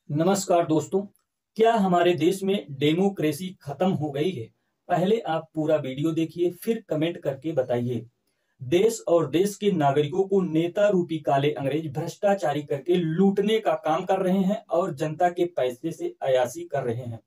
नमस्कार दोस्तों। क्या हमारे देश में डेमोक्रेसी खत्म हो गई है? पहले आप पूरा वीडियो देखिए, फिर कमेंट करके बताइए। देश और देश के नागरिकों को नेता रूपी काले अंग्रेज भ्रष्टाचारी करके लूटने का काम कर रहे हैं और जनता के पैसे से अयाशी कर रहे हैं।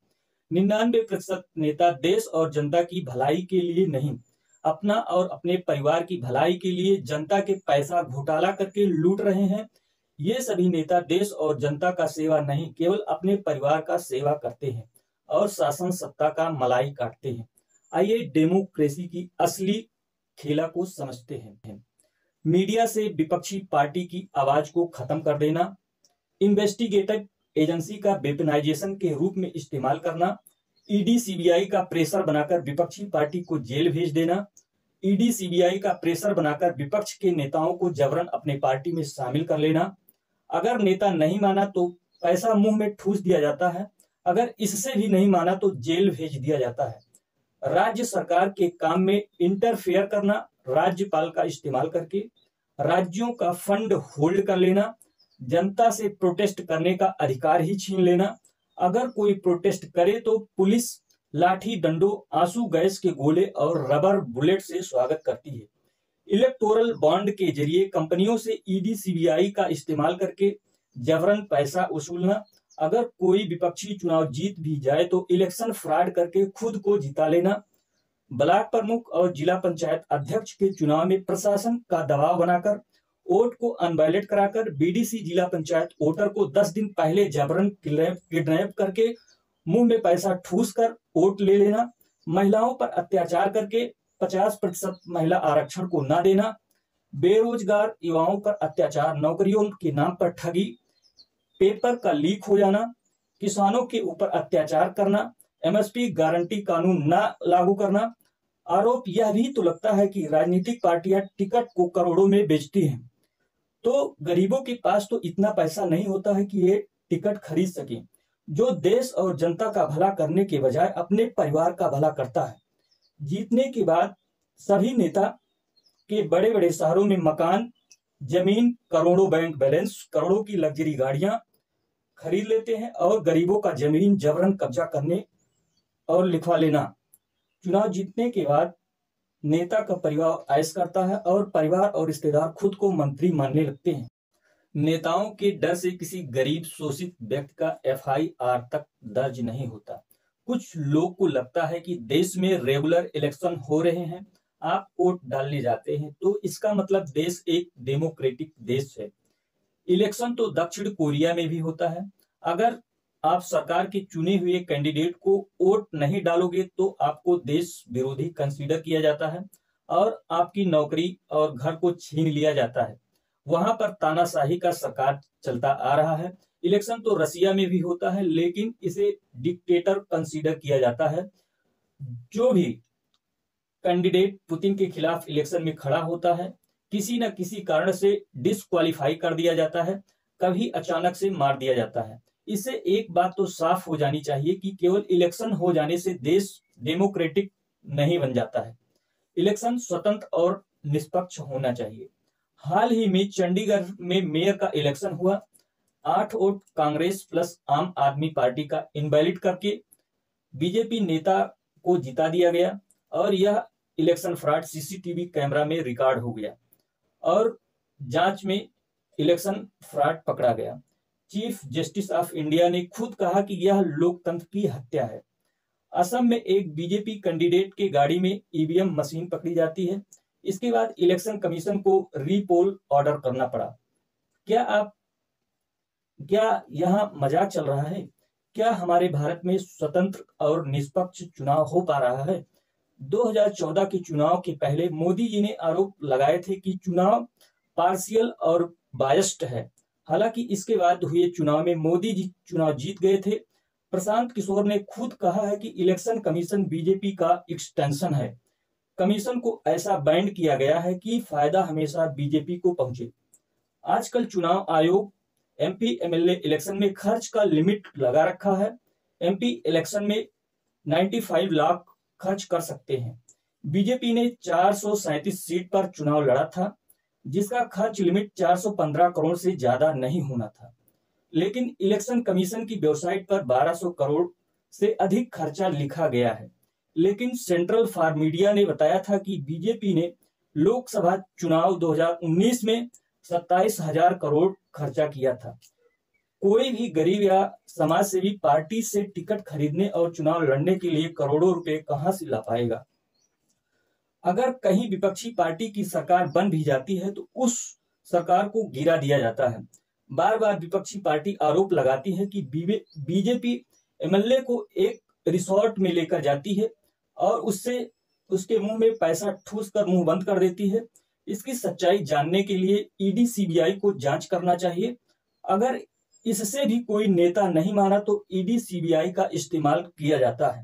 99% नेता देश और जनता की भलाई के लिए नहीं, अपना और अपने परिवार की भलाई के लिए जनता के पैसा घोटाला करके लूट रहे हैं। ये सभी नेता देश और जनता का सेवा नहीं, केवल अपने परिवार का सेवा करते हैं और शासन सत्ता का मलाई काटते हैं। आइए डेमोक्रेसी की असली खेला को समझते हैं। मीडिया से विपक्षी पार्टी की आवाज को खत्म कर देना, इन्वेस्टिगेटिव एजेंसी का वेपनाइजेशन के रूप में इस्तेमाल करना, ईडी सीबीआई का प्रेशर बनाकर विपक्षी पार्टी को जेल भेज देना, ईडी सीबीआई का प्रेशर बनाकर विपक्ष के नेताओं को जबरन अपने पार्टी में शामिल कर लेना। अगर नेता नहीं माना तो पैसा मुंह में ठूस दिया जाता है, अगर इससे भी नहीं माना तो जेल भेज दिया जाता है। राज्य सरकार के काम में इंटरफेयर करना, राज्यपाल का इस्तेमाल करके राज्यों का फंड होल्ड कर लेना, जनता से प्रोटेस्ट करने का अधिकार ही छीन लेना। अगर कोई प्रोटेस्ट करे तो पुलिस लाठी डंडों, आंसू गैस के गोले और रबर बुलेट से स्वागत करती है। इलेक्टोरल बॉन्ड के जरिए कंपनियों से ईडी सीबीआई का इस्तेमाल करके जबरन पैसा वसूलना। अगर कोई विपक्षी चुनाव जीत भी जाए तो इलेक्शन फ्रॉड करके खुद को जिता लेना। ब्लॉक प्रमुख और जिला पंचायत अध्यक्ष के चुनाव में प्रशासन का दबाव बनाकर वोट को अनवैलिड कराकर बीडीसी जिला पंचायत वोटर को 10 दिन पहले जबरन किडनैप करके मुंह में पैसा ठूस कर वोट ले लेना। महिलाओं पर अत्याचार करके 50% महिला आरक्षण को न देना, बेरोजगार युवाओं पर अत्याचार, नौकरियों के नाम पर ठगी, पेपर का लीक हो जाना, किसानों के ऊपर अत्याचार करना, एमएसपी गारंटी कानून न लागू करना। आरोप यह भी तो लगता है कि राजनीतिक पार्टियां टिकट को करोड़ों में बेचती हैं, तो गरीबों के पास तो इतना पैसा नहीं होता है कि ये टिकट खरीद सके। जो देश और जनता का भला करने के बजाय अपने परिवार का भला करता है। जीतने के बाद सभी नेता के बड़े बड़े शहरों में मकान, जमीन, करोड़ों बैंक बैलेंस, करोड़ों की लग्जरी गाड़ियां खरीद लेते हैं और गरीबों का जमीन जबरन कब्जा करने और लिखवा लेना। चुनाव जीतने के बाद नेता का परिवार ऐश करता है और परिवार और रिश्तेदार खुद को मंत्री मानने लगते हैं। नेताओं के डर से किसी गरीब शोषित व्यक्ति का एफआईआर तक दर्ज नहीं होता। कुछ लोग को लगता है कि देश में रेगुलर इलेक्शन हो रहे हैं, आप वोट डालने जाते हैं तो इसका मतलब देश एक डेमोक्रेटिक देश है। इलेक्शन तो दक्षिण कोरिया में भी होता है। अगर आप सरकार के चुने हुए कैंडिडेट को वोट नहीं डालोगे तो आपको देश विरोधी कंसीडर किया जाता है और आपकी नौकरी और घर को छीन लिया जाता है। वहां पर तानाशाही का सरकार चलता आ रहा है। इलेक्शन तो रसिया में भी होता है, लेकिन इसे डिक्टेटर कंसीडर किया जाता है। जो भी कैंडिडेट पुतिन के खिलाफ इलेक्शन में खड़ा होता है, किसी न किसी कारण से डिस्क्वालीफाई कर दिया जाता है, कभी अचानक से मार दिया जाता है। इससे एक बात तो साफ हो जानी चाहिए कि केवल इलेक्शन हो जाने से देश डेमोक्रेटिक नहीं बन जाता है। इलेक्शन स्वतंत्र और निष्पक्ष होना चाहिए। हाल ही में चंडीगढ़ में मेयर का इलेक्शन हुआ। 8 वोट कांग्रेस प्लस आम आदमी पार्टी का इनवैलिड करके बीजेपी नेता को जिता दिया गया और यह इलेक्शन फ्रॉड सीसीटीवी कैमरा में रिकॉर्ड हो गया और जांच में इलेक्शन फ्रॉड पकड़ा गया। चीफ जस्टिस ऑफ इंडिया ने खुद कहा कि यह लोकतंत्र की हत्या है। असम में एक बीजेपी कैंडिडेट के गाड़ी में ईवीएम मशीन पकड़ी जाती है। इसके बाद इलेक्शन कमीशन को रीपोल ऑर्डर करना पड़ा। क्या यहाँ मजाक चल रहा है? क्या हमारे भारत में स्वतंत्र और निष्पक्ष चुनाव हो पा रहा है? 2014 के चुनाव के पहले मोदी जी ने आरोप लगाए थे कि चुनाव पार्शियल और बायस्ड है। हालांकि इसके बाद हुए चुनाव में मोदी जी चुनाव जीत गए थे। प्रशांत किशोर ने खुद कहा है कि इलेक्शन कमीशन बीजेपी का एक्सटेंशन है। कमीशन को ऐसा बैंड किया गया है कि फायदा हमेशा बीजेपी को पहुंचे। आजकल चुनाव आयोग एमपी एमएलए इलेक्शन में खर्च का लिमिट लगा रखा है। एमपी इलेक्शन में 95 लाख खर्च कर सकते हैं। बीजेपी ने 437 सीट पर चुनाव लड़ा था, जिसका खर्च लिमिट 415 करोड़ से ज्यादा नहीं होना था। लेकिन इलेक्शन कमीशन की वेबसाइट पर 1200 करोड़ से अधिक खर्चा लिखा गया है। लेकिन सेंट्रल फॉर मीडिया ने बताया था कि बीजेपी ने लोकसभा चुनाव 2019 में 27,000 करोड़ खर्चा किया था। कोई भी गरीब या समाज सेवी पार्टी से टिकट खरीदने और चुनाव लड़ने के लिए करोड़ों रुपए कहां से ला पाएगा। अगर कहीं विपक्षी पार्टी की सरकार बन भी जाती है तो उस सरकार को गिरा दिया जाता है। बार बार विपक्षी पार्टी आरोप लगाती है कि बीजेपी एमएलए को एक रिसोर्ट में लेकर जाती है और उसके मुंह में पैसा ठूस कर मुंह बंद कर देती है। इसकी सच्चाई जानने के लिए ईडी सीबीआई को जांच करना चाहिए। अगर इससे भी कोई नेता नहीं माना तो ईडी सीबीआई का इस्तेमाल किया जाता है।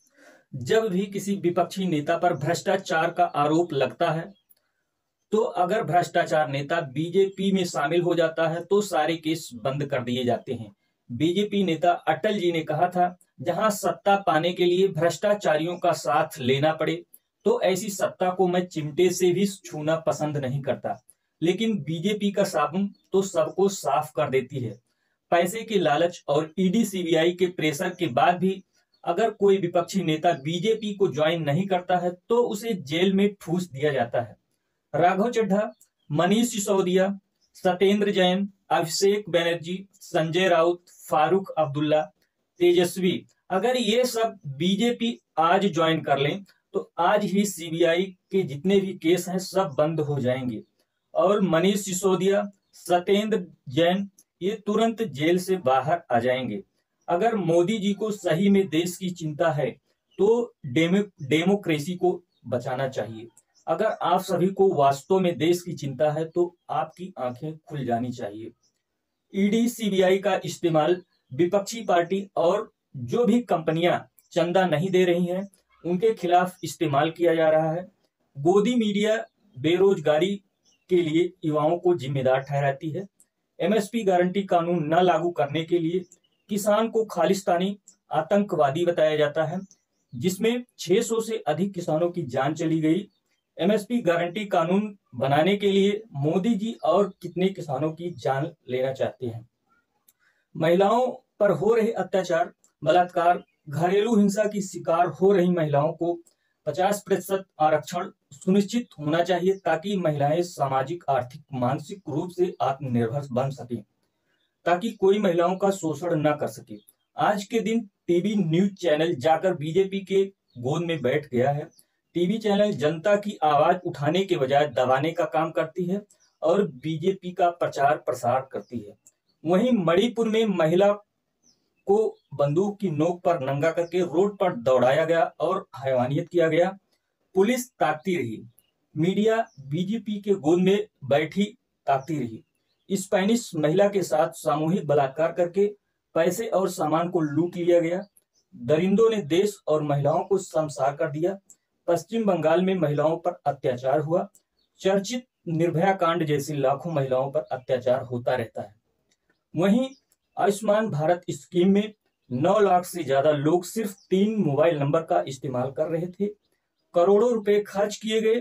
जब भी किसी विपक्षी नेता पर भ्रष्टाचार का आरोप लगता है तो अगर भ्रष्टाचार नेता बीजेपी में शामिल हो जाता है तो सारे केस बंद कर दिए जाते हैं। बीजेपी नेता अटल जी ने कहा था, जहां सत्ता पाने के लिए भ्रष्टाचारियों का साथ लेना पड़े तो ऐसी सत्ता को मैं चिमटे से भी छूना पसंद नहीं करता। लेकिन बीजेपी का साबुन तो सबको साफ कर देती है। पैसे के लालच और ईडी सीबीआई के प्रेशर के बाद भी अगर कोई विपक्षी नेता बीजेपी को ज्वाइन नहीं करता है तो उसे जेल में ठूस दिया जाता है। राघव चड्ढा, मनीष सिसोदिया, सत्येंद्र जैन, अभिषेक बनर्जी, संजय राउत, फारूक अब्दुल्ला, तेजस्वी, अगर ये सब बीजेपी आज ज्वाइन कर लें तो आज ही सीबीआई के जितने भी केस हैं सब बंद हो जाएंगे और मनीष सिसोदिया, सत्येंद्र जैन ये तुरंत जेल से बाहर आ जाएंगे। अगर मोदी जी को सही में देश की चिंता है तो डेमोक्रेसी को बचाना चाहिए। अगर आप सभी को वास्तव में देश की चिंता है तो आपकी आंखें खुल जानी चाहिए। ईडी सीबीआई का इस्तेमाल विपक्षी पार्टी और जो भी कंपनियां चंदा नहीं दे रही हैं उनके खिलाफ इस्तेमाल किया जा रहा है। गोदी मीडिया बेरोजगारी के लिए युवाओं को जिम्मेदार ठहराती है। एमएसपी गारंटी कानून न लागू करने के लिए किसान को खालिस्तानी आतंकवादी बताया जाता है, जिसमें 600 से अधिक किसानों की जान चली गई। एमएसपी गारंटी कानून बनाने के लिए मोदी जी और कितने किसानों की जान लेना चाहते हैं। महिलाओं पर हो रहे अत्याचार, बलात्कार, घरेलू हिंसा की शिकार हो रही महिलाओं को 50% आरक्षण सुनिश्चित होना चाहिए ताकि महिलाएं सामाजिक, आर्थिक, मानसिक रूप से आत्मनिर्भर बन सकें, ताकि कोई महिलाओं का शोषण न कर सके। आज के दिन टीवी न्यूज चैनल जाकर बीजेपी के गोद में बैठ गया है। टीवी चैनल जनता की आवाज उठाने के बजाय दबाने का काम करती है और बीजेपी का प्रचार प्रसार करती है। वहीं मणिपुर में महिला को बंदूक की नोक पर नंगा करके रोड पर दौड़ाया गया और हैवानियत किया गया। पुलिस ताकती रही, मीडिया बीजेपी के गोद में बैठी ताकती रही। स्पेनिश महिला के साथ सामूहिक बलात्कार करके पैसे और सामान को लूट लिया गया। दरिंदों ने देश और महिलाओं को शर्मसार कर दिया। पश्चिम बंगाल में महिलाओं पर अत्याचार हुआ। चर्चित निर्भया कांड जैसी लाखों महिलाओं पर अत्याचार होता रहता है। वहीं आयुष्मान भारत स्कीम में 9 लाख से ज्यादा लोग सिर्फ 3 मोबाइल नंबर का इस्तेमाल कर रहे थे। करोड़ों रुपए खर्च किए गए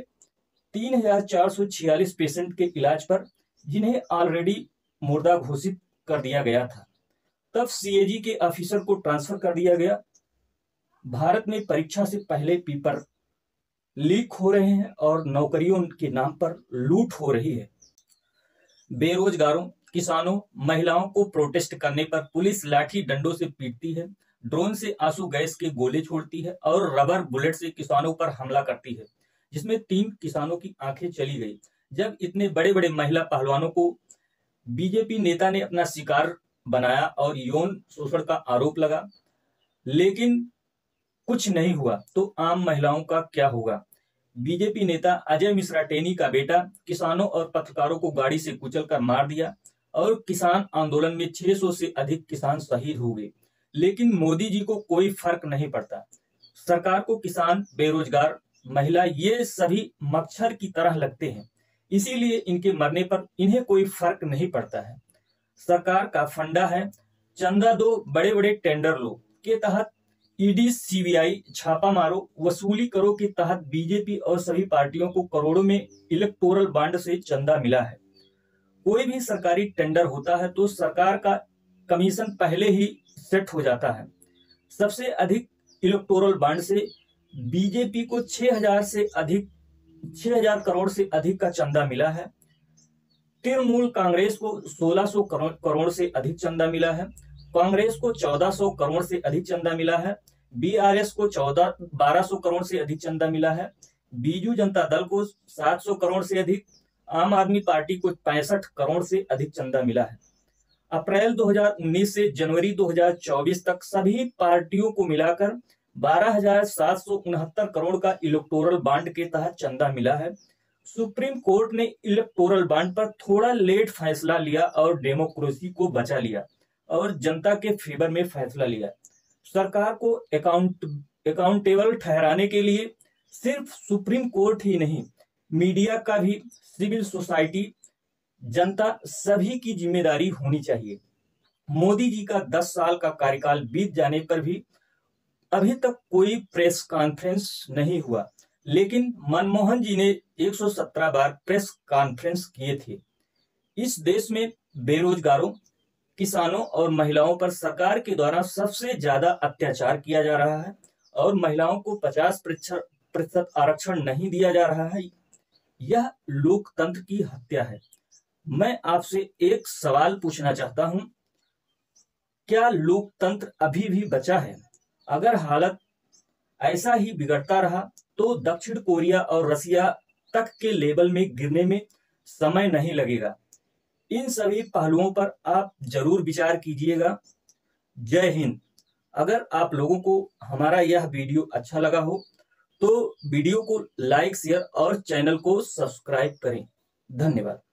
3,446 पेशेंट के इलाज पर, जिन्हें ऑलरेडी मुर्दा घोषित कर दिया गया था। तब सीएजी के ऑफिसर को ट्रांसफर कर दिया गया। भारत में परीक्षा से पहले पेपर लीक हो रहे हैं और नौकरियों के नाम पर लूट हो रही है। बेरोजगारों, किसानों, महिलाओं को प्रोटेस्ट करने पर पुलिस लाठी डंडों से पीटती है, ड्रोन से आंसू गैस के गोले छोड़ती है और रबर बुलेट से किसानों पर हमला करती है, जिसमें 3 किसानों की आंखें चली गई। जब इतने बड़े बड़े महिला पहलवानों को बीजेपी नेता ने अपना शिकार बनाया और यौन शोषण का आरोप लगा, लेकिन कुछ नहीं हुआ, तो आम महिलाओं का क्या होगा। बीजेपी नेता अजय मिश्रा टेनी का बेटा किसानों और पत्रकारों को गाड़ी से कुचलकर मार दिया और किसान आंदोलन में 600 से अधिक किसान शहीद हो गए। लेकिन मोदी जी को कोई फर्क नहीं पड़ता। सरकार को किसान, बेरोजगार, महिला ये सभी मच्छर की तरह लगते हैं, इसीलिए इनके मरने पर इन्हें कोई फर्क नहीं पड़ता है। सरकार का फंडा है चंदा दो, बड़े बड़े टेंडर लो के तहत ईडी सीबीआई छापा मारो, वसूली करो के तहत बीजेपी और सभी पार्टियों को करोड़ों में इलेक्टोरल बॉन्ड से चंदा मिला है। कोई भी सरकारी टेंडर होता है तो सरकार का कमीशन पहले ही सेट हो जाता है। सबसे अधिक इलेक्टोरल बॉन्ड से बीजेपी को 6,000 करोड़ से अधिक का चंदा मिला है। तृणमूल कांग्रेस को 1600 करोड़ से अधिक चंदा मिला है। कांग्रेस को 1400 करोड़ से अधिक चंदा मिला है। बीआरएस को 1200 करोड़ से अधिक चंदा मिला है। बीजू जनता दल को 700 करोड़ से अधिक, आम आदमी पार्टी को 65 करोड़ से अधिक चंदा मिला है। अप्रैल 2019 से जनवरी 2024 तक सभी पार्टियों को मिलाकर 12,769 करोड़ का इलेक्टोरल बॉन्ड के तहत चंदा मिला है। सुप्रीम कोर्ट ने इलेक्टोरल बॉन्ड पर थोड़ा लेट फैसला लिया और डेमोक्रेसी को बचा लिया और जनता के फेवर में फैसला लिया। सरकार को अकाउंटेबल ठहराने के लिए सिर्फ सुप्रीम कोर्ट ही नहीं, मीडिया का भी, सिविल सोसाइटी, जनता, सभी की जिम्मेदारी होनी चाहिए। मोदी जी का 10 साल का कार्यकाल बीत जाने पर भी अभी तक कोई प्रेस कॉन्फ्रेंस नहीं हुआ, लेकिन मनमोहन जी ने 117 बार प्रेस कॉन्फ्रेंस किए थे। इस देश में बेरोजगारों, किसानों और महिलाओं पर सरकार के द्वारा सबसे ज्यादा अत्याचार किया जा रहा है और महिलाओं को 50% आरक्षण नहीं दिया जा रहा है। यह लोकतंत्र की हत्या है। मैं आपसे एक सवाल पूछना चाहता हूं, क्या लोकतंत्र अभी भी बचा है? अगर हालत ऐसा ही बिगड़ता रहा तो दक्षिण कोरिया और रसिया तक के लेवल में गिरने में समय नहीं लगेगा। इन सभी पहलुओं पर आप जरूर विचार कीजिएगा। जय हिंद। अगर आप लोगों को हमारा यह वीडियो अच्छा लगा हो तो वीडियो को लाइक, शेयर और चैनल को सब्सक्राइब करें। धन्यवाद।